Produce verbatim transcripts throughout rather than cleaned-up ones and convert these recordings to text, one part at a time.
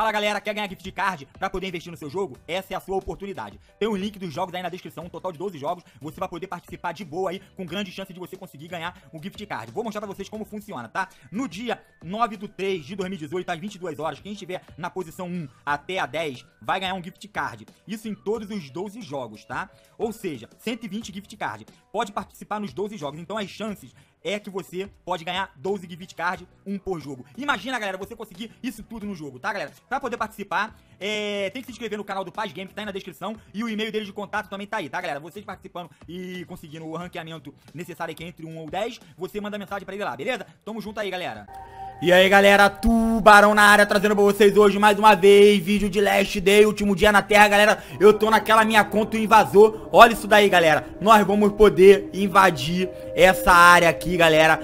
Fala galera, quer ganhar gift card pra poder investir no seu jogo? Essa é a sua oportunidade. Tem um link dos jogos aí na descrição, um total de doze jogos. Você vai poder participar de boa aí, com grande chance de você conseguir ganhar um gift card. Vou mostrar pra vocês como funciona, tá? No dia nove do três de dois mil e dezoito, às vinte e duas horas, quem estiver na posição um até a dez vai ganhar um gift card. Isso em todos os doze jogos, tá? Ou seja, cento e vinte gift card. Pode participar nos doze jogos, então as chances é que você pode ganhar doze gift card, um por jogo. Imagina, galera, você conseguir isso tudo no jogo, tá, galera? Pra poder participar, é... tem que se inscrever no canal do Paz Game, que tá aí na descrição, e o e-mail dele de contato também tá aí, tá, galera? Vocês participando e conseguindo o ranqueamento necessário aqui entre um ou dez, você manda mensagem pra ele lá, beleza? Tamo junto aí, galera. E aí galera, Tubarão na área, trazendo pra vocês hoje mais uma vez vídeo de Last Day, último dia na Terra, galera. Eu tô naquela minha conta, o invasor. Olha isso daí, galera. Nós vamos poder invadir essa área aqui, galera.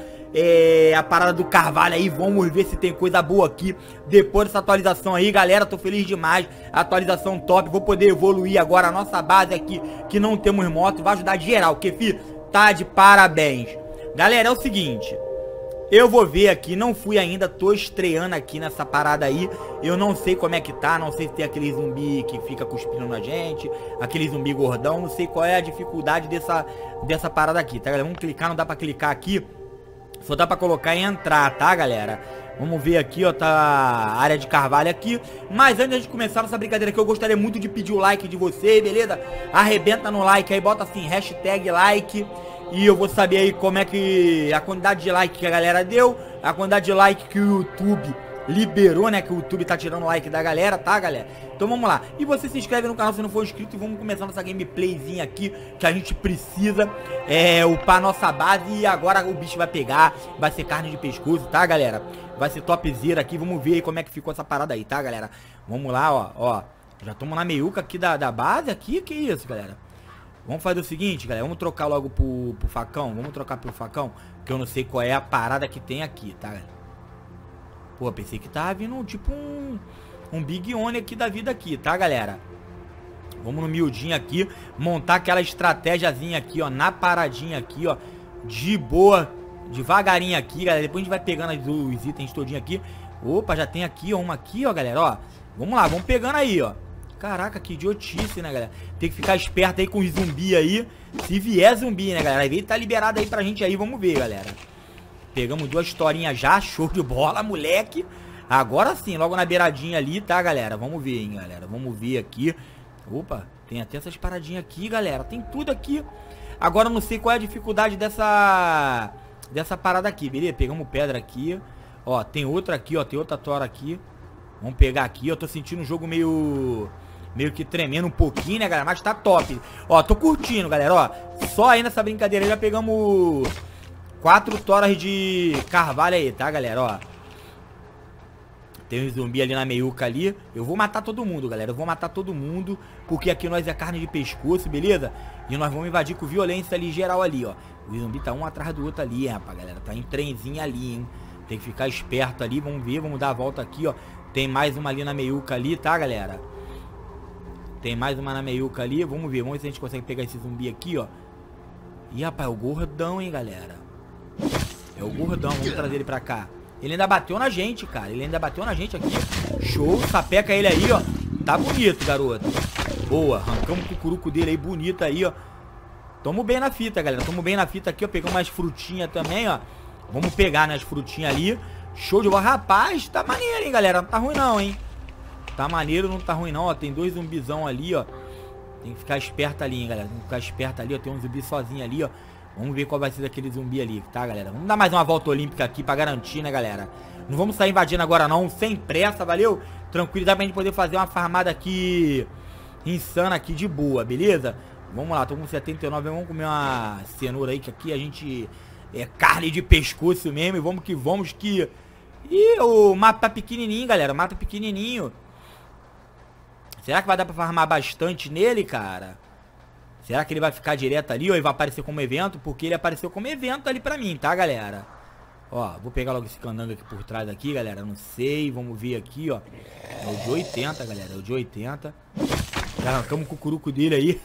É a parada do Carvalho aí, vamos ver se tem coisa boa aqui depois dessa atualização aí, galera. Tô feliz demais, atualização top. Vou poder evoluir agora a nossa base aqui, que não temos moto. Vai ajudar geral, que fi, tá de parabéns. Galera, é o seguinte, eu vou ver aqui, não fui ainda, tô estreando aqui nessa parada aí. Eu não sei como é que tá, não sei se tem aquele zumbi que fica cuspindo na gente, aquele zumbi gordão, não sei qual é a dificuldade dessa, dessa parada aqui, tá, galera? Vamos clicar, não dá pra clicar aqui, só dá pra colocar e entrar, tá, galera? Vamos ver aqui, ó, tá a área de Carvalho aqui. Mas antes de começar essa brincadeira aqui, eu gostaria muito de pedir o like de vocês, beleza? Arrebenta no like aí, bota assim, hashtag like. E eu vou saber aí como é que a quantidade de like que a galera deu, a quantidade de like que o YouTube liberou, né? Que o YouTube tá tirando like da galera, tá, galera? Então vamos lá. E você se inscreve no canal se não for inscrito e vamos começar nossa gameplayzinha aqui, que a gente precisa é, upar nossa base. E agora o bicho vai pegar, vai ser carne de pescoço, tá, galera? Vai ser topzera aqui, vamos ver aí como é que ficou essa parada aí, tá, galera? Vamos lá, ó, ó. Já estamos na meiuca aqui da, da base aqui, que isso, galera? Vamos fazer o seguinte, galera, vamos trocar logo pro, pro facão, vamos trocar pro facão, que eu não sei qual é a parada que tem aqui, tá, galera? Pô, pensei que tava vindo tipo um, um Big One aqui da vida aqui, tá, galera? Vamos no miudinho aqui, montar aquela estratégiazinha aqui, ó, na paradinha aqui, ó, de boa, devagarinho aqui, galera, depois a gente vai pegando os itens todinho aqui. Opa, já tem aqui, ó, uma aqui, ó, galera, ó, vamos lá, vamos pegando aí, ó. Caraca, que idiotice, né, galera? Tem que ficar esperto aí com os zumbi aí. Se vier zumbi, né, galera? Aí ele tá liberado aí pra gente aí, vamos ver, galera. Pegamos duas historinhas já, show de bola, moleque. Agora sim, logo na beiradinha ali, tá, galera? Vamos ver, hein, galera. Vamos ver aqui. Opa, tem até essas paradinhas aqui, galera. Tem tudo aqui. Agora eu não sei qual é a dificuldade dessa... Dessa parada aqui, beleza? Pegamos pedra aqui. Ó, tem outra aqui, ó. Tem outra tora aqui. Vamos pegar aqui. Eu tô sentindo um jogo meio... Meio que tremendo um pouquinho, né, galera? Mas tá top. Ó, tô curtindo, galera, ó. Só aí nessa brincadeira já pegamos quatro toras de carvalho aí, tá, galera, ó. Tem um zumbi ali na meiuca ali. Eu vou matar todo mundo, galera. Eu vou matar todo mundo, porque aqui nós é carne de pescoço, beleza? E nós vamos invadir com violência ali, geral ali, ó. O zumbi tá um atrás do outro ali, rapaz, galera. Tá em trenzinho ali, hein. Tem que ficar esperto ali. Vamos ver, vamos dar a volta aqui, ó. Tem mais uma ali na meiuca ali, tá, galera? Tem mais uma na meiuca ali. Vamos ver, vamos ver se a gente consegue pegar esse zumbi aqui, ó. Ih, rapaz, é o gordão, hein, galera. É o gordão, vamos trazer ele pra cá. Ele ainda bateu na gente, cara. Ele ainda bateu na gente aqui. Show, sapeca ele aí, ó. Tá bonito, garoto. Boa, arrancamos o cucuruco dele aí, bonito aí, ó. Tamo bem na fita, galera. Tamo bem na fita aqui, ó. Pegamos umas frutinhas também, ó. Vamos pegar, né, as frutinhas ali. Show de bola. Rapaz, tá maneiro, hein, galera. Não tá ruim não, hein. Tá maneiro, não tá ruim não, ó. Tem dois zumbizão ali, ó. Tem que ficar esperto ali, hein, galera. Tem que ficar esperto ali, ó. Tem um zumbi sozinho ali, ó. Vamos ver qual vai ser daquele zumbi ali, tá, galera? Vamos dar mais uma volta olímpica aqui pra garantir, né, galera? Não vamos sair invadindo agora não, sem pressa, valeu? Tranquilidade pra gente poder fazer uma farmada aqui insana aqui de boa, beleza? Vamos lá, tô com setenta e nove, vamos comer uma cenoura aí, que aqui a gente é carne de pescoço mesmo. E vamos que vamos que... Ih, o mapa tá pequenininho, galera, o mapa tá pequenininho. Será que vai dar pra farmar bastante nele, cara? Será que ele vai ficar direto ali ou ele vai aparecer como evento? Porque ele apareceu como evento ali pra mim, tá, galera? Ó, vou pegar logo esse candango aqui por trás aqui, galera. Não sei, vamos ver aqui, ó. É o de oitenta, galera, é o de oitenta. Já arrancamos o cucuruco dele aí.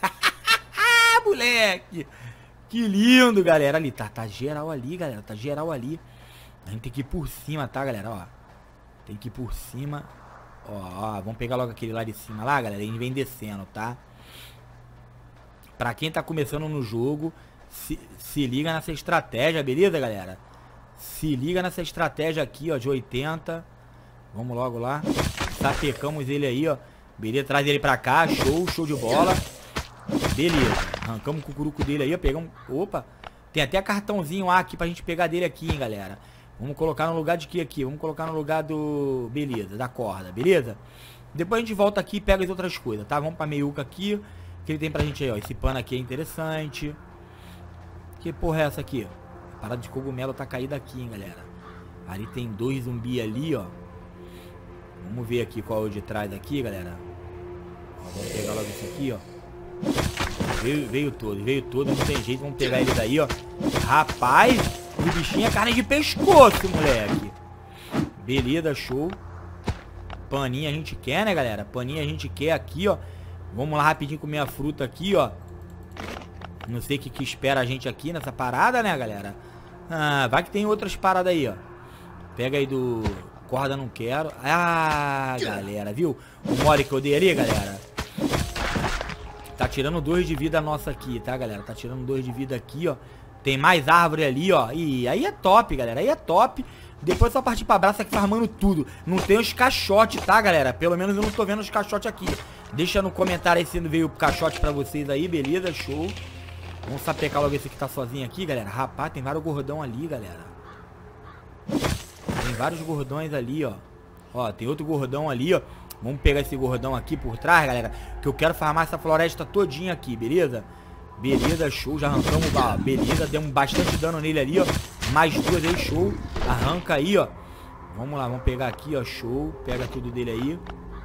Moleque! Que lindo, galera. Ali, tá, tá geral ali, galera. Tá geral ali. A gente tem que ir por cima, tá, galera? Ó. Tem que ir por cima. Ó, ó, vamos pegar logo aquele lá de cima lá, galera. A gente vem descendo, tá? Pra quem tá começando no jogo, se, se liga nessa estratégia, beleza, galera? Se liga nessa estratégia aqui, ó, de oitenta. Vamos logo lá. Sapecamos ele aí, ó. Beleza, traz ele pra cá. Show, show de bola. Beleza. Arrancamos o cucuruco dele aí, ó. Pegamos... Opa. Tem até cartãozinho A aqui pra gente pegar dele aqui, hein, galera. Vamos colocar no lugar de que aqui? Vamos colocar no lugar do... Beleza, da corda, beleza? Depois a gente volta aqui e pega as outras coisas, tá? Vamos pra meiuca aqui. O que ele tem pra gente aí, ó? Esse pano aqui é interessante. Que porra é essa aqui? A parada de cogumelo tá caída aqui, hein, galera. Ali tem dois zumbi ali, ó. Vamos ver aqui qual é o de trás aqui, galera. Ó, vamos pegar logo esse aqui, ó. Veio, veio todo, veio todo, não tem jeito. Vamos pegar ele daí, ó. Rapaz, o bichinho é carne de pescoço, moleque. Beleza, show. Paninha a gente quer, né, galera? Paninha a gente quer aqui, ó. Vamos lá rapidinho comer a fruta aqui, ó. Não sei o que, que espera a gente aqui nessa parada, né, galera? Ah, vai que tem outras paradas aí, ó. Pega aí do... Corda não quero. Ah, galera, viu? O mole que eu dei ali, galera. Tá tirando dois de vida nossa aqui, tá, galera? Tá tirando dois de vida aqui, ó. Tem mais árvore ali, ó. E aí é top, galera. Aí é top. Depois é só partir pra braça aqui farmando tudo. Não tem os caixotes, tá, galera? Pelo menos eu não tô vendo os caixotes aqui. Deixa no comentário aí se não veio o caixote pra vocês aí, beleza? Show. Vamos sapecar logo esse que tá sozinho aqui, galera. Rapaz, tem vários gordão ali, galera. Tem vários gordões ali, ó. Ó, tem outro gordão ali, ó. Vamos pegar esse gordão aqui por trás, galera. Que eu quero farmar essa floresta todinha aqui, beleza? Beleza, show. Já arrancamos, ó. Beleza, demos bastante dano nele ali, ó. Mais duas aí, show. Arranca aí, ó. Vamos lá, vamos pegar aqui, ó. Show. Pega tudo dele aí.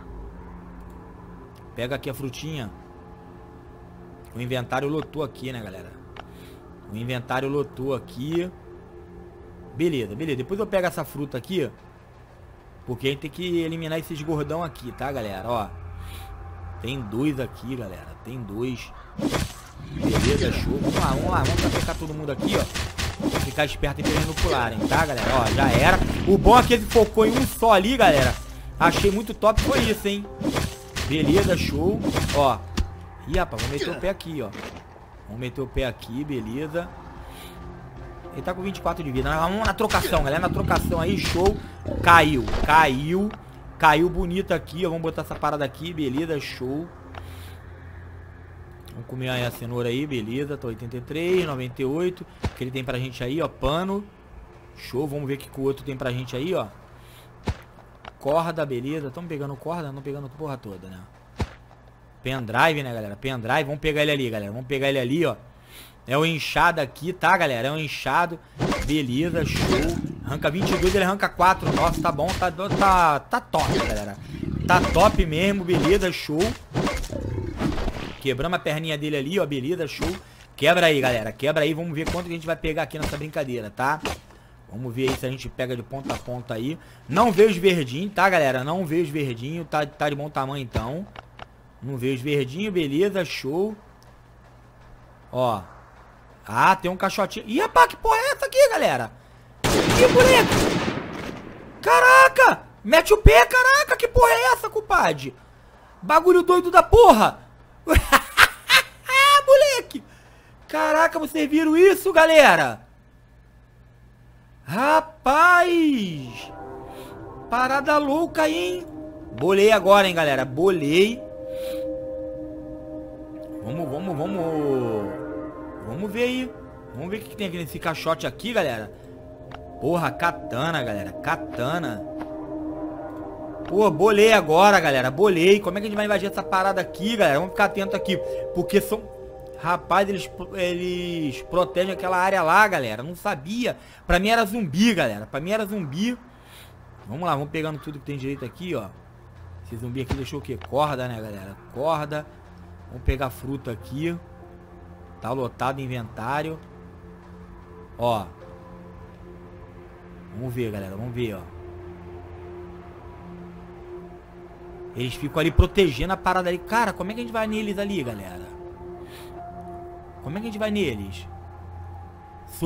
Pega aqui a frutinha. O inventário lotou aqui, né, galera? O inventário lotou aqui. Beleza, beleza. Depois eu pego essa fruta aqui, ó. Porque a gente tem que eliminar esses gordão aqui, tá, galera? Ó. Tem dois aqui, galera. Tem dois. Beleza, show. Vamos lá, vamos lá. Vamos pegar todo mundo aqui, ó. Ficar esperto e eles não pularem, tá, galera? Ó, já era. O bom é que ele focou em um só ali, galera. Achei muito top, foi isso, hein? Beleza, show. Ó. Ih, rapaz, vamos meter o pé aqui, ó. Vamos meter o pé aqui, beleza. Ele tá com vinte e quatro de vida. Vamos na trocação, galera. Na trocação aí, show. Caiu, caiu. Caiu bonito aqui, ó. Vamos botar essa parada aqui, beleza, show. Vamos comer aí a cenoura aí, beleza. Tá oitenta e três, noventa e oito. O que ele tem pra gente aí, ó. Pano. Show, vamos ver o que, que o outro tem pra gente aí, ó. Corda, beleza. Tamo pegando corda, não pegando porra toda, né? Pendrive, né, galera? Pendrive, vamos pegar ele ali, galera. Vamos pegar ele ali, ó. É o inchado aqui, tá, galera? É o inchado. Beleza, show. Arranca vinte e dois, ele arranca quatro. Nossa, tá bom, tá, tá, tá top, galera. Tá top mesmo, beleza, show. Quebramos a perninha dele ali, ó, beleza, show. Quebra aí, galera, quebra aí. Vamos ver quanto que a gente vai pegar aqui nessa brincadeira, tá? Vamos ver aí se a gente pega de ponta a ponta aí. Não vê os verdinhos, tá, galera? Não vê os verdinhos, tá, tá de bom tamanho, então. Não vê os verdinhos, beleza, show. Ó. Ah, tem um caixotinho. Ih, rapaz, que porra é essa aqui, galera? Ih, moleque. Caraca. Mete o pé, caraca. Que porra é essa, compadre? Bagulho doido da porra. Moleque. Caraca, vocês viram isso, galera? Rapaz. Parada louca aí, hein? Bolei agora, hein, galera. Bolei. Vamos, vamos, vamos... Vamos ver aí. Vamos ver o que tem aqui nesse caixote aqui, galera. Porra, katana, galera. Katana. Pô, bolei agora, galera. Bolei. Como é que a gente vai invadir essa parada aqui, galera? Vamos ficar atento aqui. Porque são... Rapaz, eles, eles protegem aquela área lá, galera. Não sabia. Pra mim era zumbi, galera. Pra mim era zumbi. Vamos lá, vamos pegando tudo que tem direito aqui, ó. Esse zumbi aqui deixou o quê? Corda, né, galera? Corda. Vamos pegar fruta aqui. Tá lotado o inventário. Ó. Vamos ver, galera. Vamos ver, ó. Eles ficam ali protegendo a parada ali. Cara, como é que a gente vai neles ali, galera? Como é que a gente vai neles?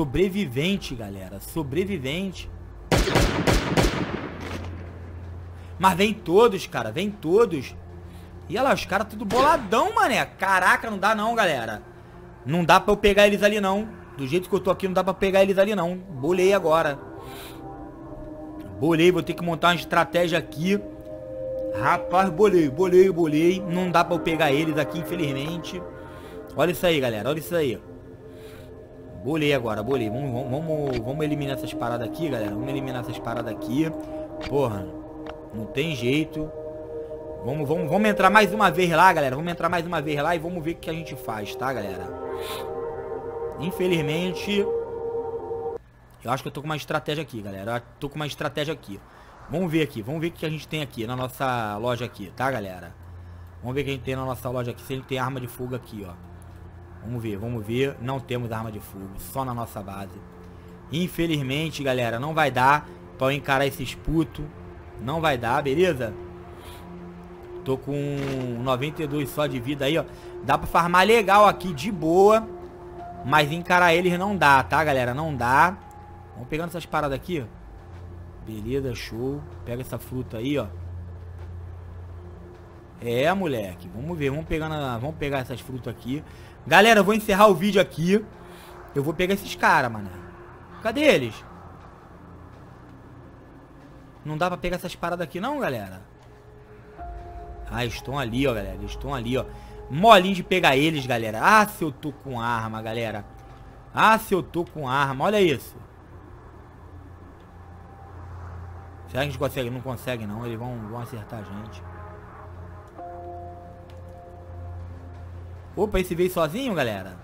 Sobrevivente, galera. Sobrevivente. Mas vem todos, cara. Vem todos. E olha lá, os caras tudo boladão, mané. Caraca, não dá não, galera. Não dá pra eu pegar eles ali, não. Do jeito que eu tô aqui, não dá pra pegar eles ali, não. Bolei agora. Bolei, vou ter que montar uma estratégia aqui. Rapaz, bolei, bolei, bolei. Não dá pra eu pegar eles aqui, infelizmente. Olha isso aí, galera. Olha isso aí. Bolei agora, bolei. Vamos, vamos, vamos eliminar essas paradas aqui, galera. Vamos eliminar essas paradas aqui. Porra, não tem jeito. Vamos, vamos, vamos entrar mais uma vez lá, galera. Vamos entrar mais uma vez lá e vamos ver o que a gente faz, tá, galera? Infelizmente, eu acho que eu tô com uma estratégia aqui, galera. Eu tô com uma estratégia aqui. Vamos ver aqui, vamos ver o que a gente tem aqui na nossa loja aqui, tá, galera? Vamos ver o que a gente tem na nossa loja aqui, se ele tem arma de fogo aqui, ó. Vamos ver, vamos ver. Não temos arma de fogo, só na nossa base. Infelizmente, galera, não vai dar pra eu encarar esses putos. Não vai dar, beleza? Tô com noventa e dois só de vida aí, ó. Dá pra farmar legal aqui, de boa. Mas encarar eles não dá, tá, galera? Não dá. Vamos pegando essas paradas aqui, ó. Beleza, show. Pega essa fruta aí, ó. É, moleque. Vamos ver, vamos pegar, na... vamos pegar essas frutas aqui. Galera, eu vou encerrar o vídeo aqui. Eu vou pegar esses caras, mano. Cadê eles? Não dá pra pegar essas paradas aqui não, galera? Ah, estão ali, ó, galera. Eles estão ali, ó. Molinho de pegar eles, galera. Ah, se eu tô com arma, galera. Ah, se eu tô com arma. Olha isso. Será que a gente consegue? Não consegue, não. Eles vão, vão acertar a gente. Opa, esse veio sozinho, galera?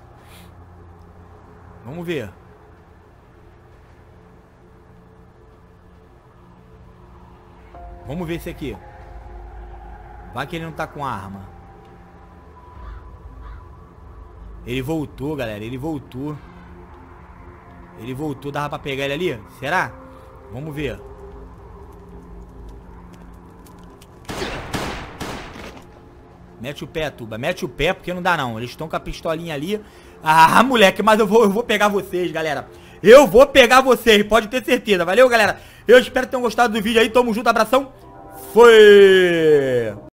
Vamos ver. Vamos ver esse aqui. Vai que ele não tá com arma. Ele voltou, galera. Ele voltou. Ele voltou. Dava pra pegar ele ali? Será? Vamos ver. Mete o pé, Tuba. Mete o pé, porque não dá não. Eles estão com a pistolinha ali. Ah, moleque, mas eu vou, eu vou pegar vocês, galera. Eu vou pegar vocês, pode ter certeza. Valeu, galera. Eu espero que tenham gostado do vídeo aí. Tamo junto, abração. Foi!